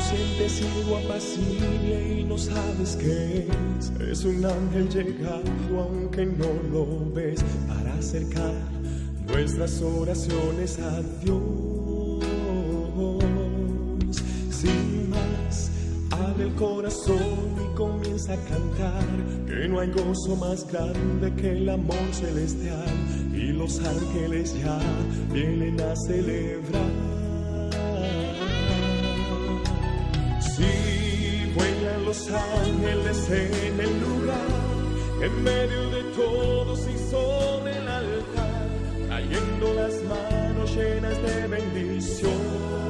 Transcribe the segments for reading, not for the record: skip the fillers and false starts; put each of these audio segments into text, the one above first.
sientes algo apacible y no sabes qué es. Es un ángel llegando aunque no lo ves, para acercar nuestras oraciones a Dios. Sin más, abre el corazón y comienza a cantar, que no hay gozo más grande que el amor celestial, y los ángeles ya vienen a celebrar. Sí, vuelan los ángeles en el lugar, en medio de todos y sobre el altar, trayendo las manos llenas de bendiciones.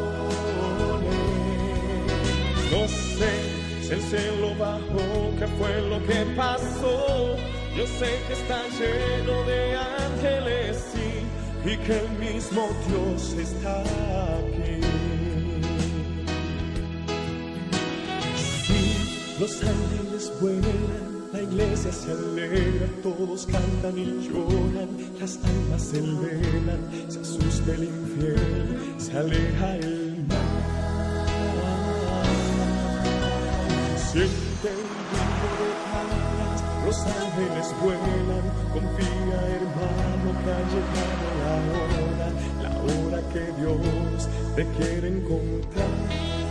No sé si el cielo bajó, qué fue lo que pasó. Yo sé que está lleno de ángeles, sí, y que el mismo Dios está aquí. Sí, los ángeles vuelan, la iglesia se alegra, todos cantan y lloran, las almas se elevan, se asusta el infiel, se aleja el mal. Siente el brillo de alas, los ángeles vuelan, confía hermano que ha llegado la hora que Dios te quiere encontrar.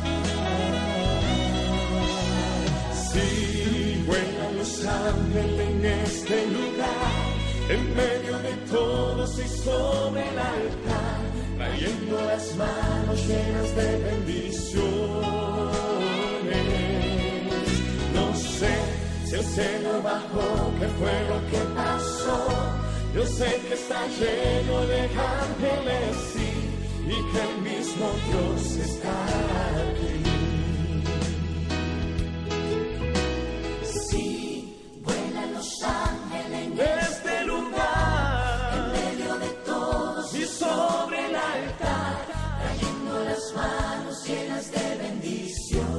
Sí, vuelan los ángeles en este lugar, en medio de todos y sobre el altar, trayendo las manos llenas de bendiciones. No sé si el cielo bajó, qué fue lo que pasó. Yo sé que está lleno de ángeles, sí, y que el mismo Dios está aquí. Sí, vuelan los ángeles en este lugar, en medio de todos y sobre el altar, trayendo las manos llenas de bendiciones.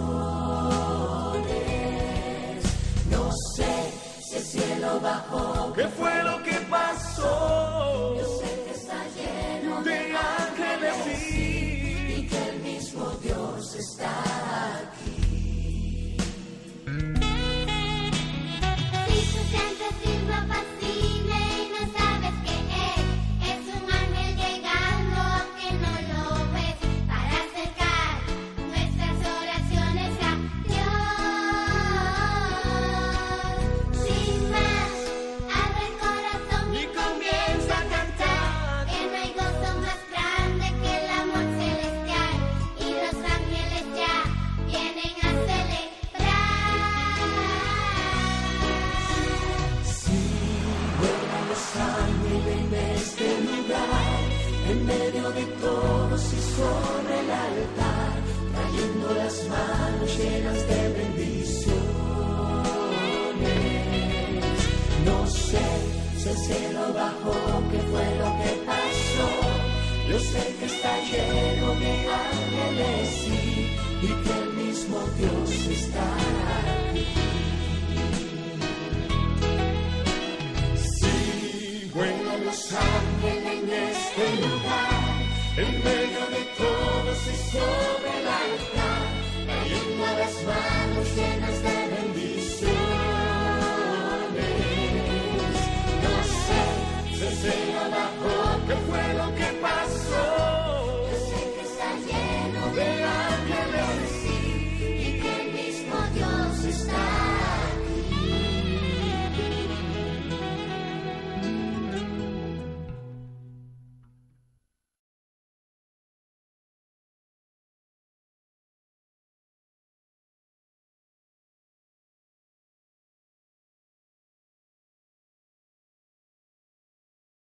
No sé si el cielo bajó, ¿qué fue lo que pasó? yo sé que está lleno De ángeles, sí, y que el mismo Dios está aquí. Si tu sientes algo apacible y no sabes qué es un ángel llegando aunque no lo ves, para acercar nuestras oraciones a Dios. Sin más, abre el corazón y comienza a cantar, que no hay gozo más grande que el amor celestial, y los ángeles ya vienen a celebrar. Sí, vuelan los ángeles en este lugar, en medio de todos y sobre el altar, trayendo las manos llenas de bendiciones. No sé si el cielo bajó, qué fue lo que pasó. Yo sé que está lleno de ángeles, sí, y que el mismo Dios está aquí. sí, vuelan los ángeles en este lugar, en medio de todos y sobre el altar, trayendo las manos llenas de bendiciones. No sé si el cielo